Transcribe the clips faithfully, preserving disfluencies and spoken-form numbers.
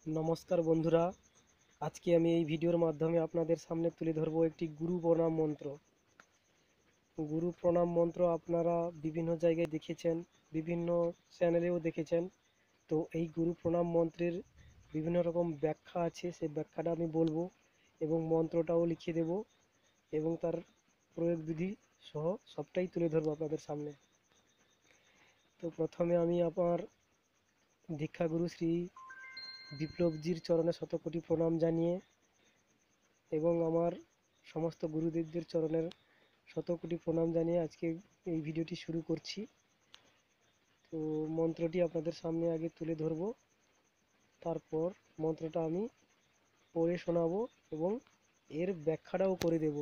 নমস্কার বন্ধুরা, আজকে আমি এই ভিডিওর মাধ্যমে আপনাদের সামনে তুলে ধরব একটি গুরু প্রণাম মন্ত্র। গুরু প্রণাম মন্ত্র আপনারা বিভিন্ন জায়গায় দেখেছেন, বিভিন্ন চ্যানেলেও দেখেছেন। তো এই গুরু প্রণাম মন্ত্রের বিভিন্ন রকম ব্যাখ্যা আছে, সেই ব্যাখ্যাটা আমি বলবো এবং মন্ত্রটাও লিখে দেব এবং তার প্রয়োগ বিধি সহ সবটাই তুলে ধরবো আপনাদের সামনে। তো প্রথমে আমি আমার দীক্ষাগুরু শ্রী বিপ্লবজির চরণে শতকোটি প্রণাম জানিয়ে এবং আমার সমস্ত গুরুদেবদের চরণের শতকোটি প্রণাম জানিয়ে আজকে এই ভিডিওটি শুরু করছি। তো মন্ত্রটি আপনাদের সামনে আগে তুলে ধরব, তারপর মন্ত্রটা আমি পড়ে শোনাবো এবং এর ব্যাখ্যাটাও করে দেব।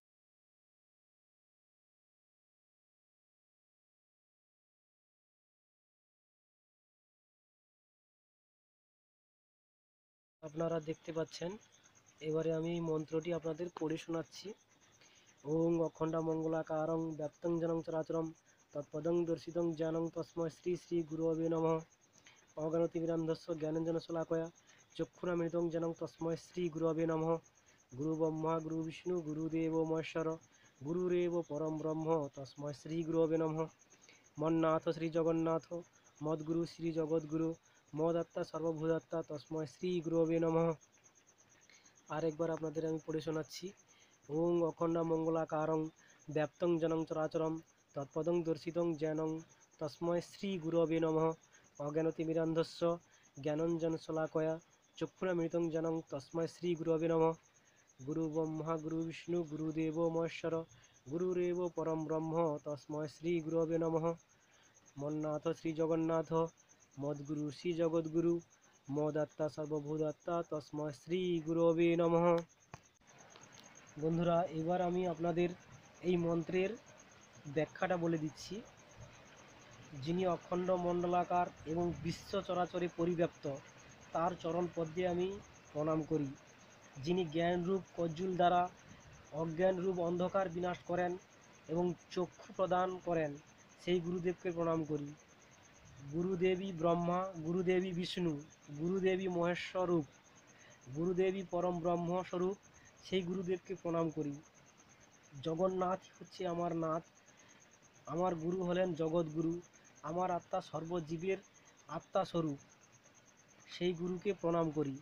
আপনারা দেখতে পাচ্ছেন, এবারে আমি এই মন্ত্রটি আপনাদের পড়ে শোনাচ্ছি। ওং অখণ্ডমঙ্গলাকারং ব্যক্তং জনং চরাচরম তৎপদং দর্শিতং জ্ঞানং তস্মৈ শ্রী শ্রী গুরবে নমঃ। অজ্ঞানতিমিরান্ধস্য জ্ঞানাঞ্জনশলাকয়া চক্ষুরামৃতং যেন তস্মৈ শ্রী গুরবে নমঃ। গুরু ব্রহ্মা গুরু বিষ্ণু গুরুদেব মহেশ্বর গুরুরেব পরম ব্রহ্ম তস্মৈ শ্রী গুরবে নমঃ। মন্নাথ শ্রী জগন্নাথ মদ্গুরু শ্রী জগদ্গুরু মদাত্মা সর্বভূতাত্মা তস্মৈ শ্রী গুরবে নমঃ। আরেকবার আপনাদের আমি পড়ে শোনাচ্ছি। ওং অখণ্ড মঙ্গলাকারং ব্যাপ্তং জনং চরাচরম তৎপদং দর্শিতং জ্ঞানং তস্মৈ শ্রী গুরবে নমঃ। অজ্ঞানতিমিরান্ধস্য জ্ঞানাঞ্জনশলাকয়া চক্ষুরামৃতং যেন তস্মৈ শ্রী গুরবে নমঃ। গুরু ব্রহ্মা গুরু বিষ্ণু গুরুদেব মহেশ্বর গুরুরেব পরম ব্রহ্ম তস্মৈ শ্রী গুরবে নমঃ। মন্নাথ শ্রী জগন্নাথ মদ্গুরু শ্রী জগদ্গুরু মদাত্মা সর্বভূতাত্মা তস্মৈ শ্রী গুরবে নমঃ। বন্ধুরা, এবার আমি আপনাদের এই মন্ত্রের ব্যাখ্যাটা বলে দিচ্ছি। যিনি অখণ্ড মণ্ডলাকার এবং বিশ্ব চরাচরে পরিব্যাপ্ত, তার চরণ পদ্মে আমি প্রণাম করি। যিনি জ্ঞানরূপ কজ্জুল দ্বারা অজ্ঞানরূপ অন্ধকার বিনাশ করেন এবং চক্ষু প্রদান করেন, সেই গুরুদেবকে প্রণাম করি। গুরুদেবী ব্রহ্মা, গুরুদেবী বিষ্ণু, গুরুদেবী মহেশ্বরূপ, গুরুদেবী পরম ব্রহ্মস্বরূপ, সেই গুরুদেবকে প্রণাম করি। জগন্নাথ হচ্ছে আমার নাথ, আমার গুরু হলেন জগৎগুরু, আমার আত্মা সর্বজীবের আত্মাস্বরূপ, সেই গুরুকে প্রণাম করি।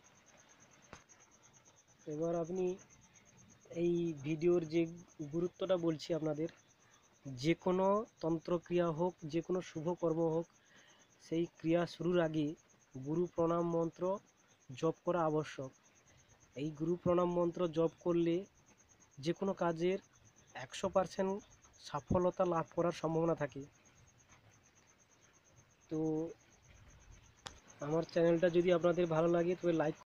এবার আপনি এই ভিডিওর যে গুরুত্বটা বলছি আপনাদের, যে কোনো তন্ত্রক্রিয়া হোক, যে কোনো শুভ কর্ম হোক, সেই ক্রিয়া শুরুর আগে গুরু প্রণাম মন্ত্র জপ করা আবশ্যক। এই গুরু প্রণাম মন্ত্র জপ করলে যে কোনো কাজের একশো পার্সেন্ট সফলতা লাভ করার সম্ভাবনা থাকে। তো আমার চ্যানেলটা যদি আপনাদের ভালো লাগে তবে লাইক